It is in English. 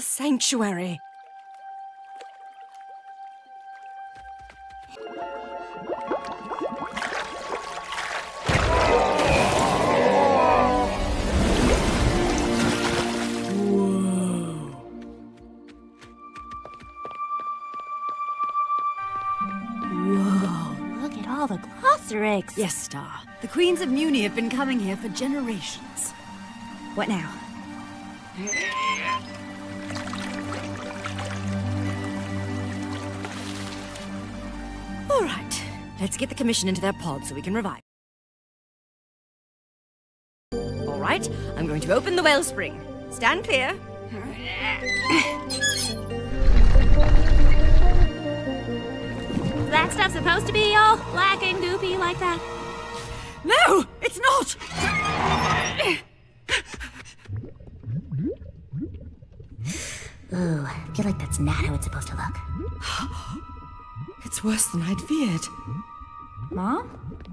sanctuary. Look at all the glossaryx. Yes, Star. The Queens of Muni have been coming here for generations. What now? All right. Let's get the commission into their pod so we can revive. All right. I'm going to open the wellspring. Stand clear. That stuff supposed to be all black and goopy like that? No, it's not! Ooh, I feel like that's not how it's supposed to look. It's worse than I'd feared. Mom?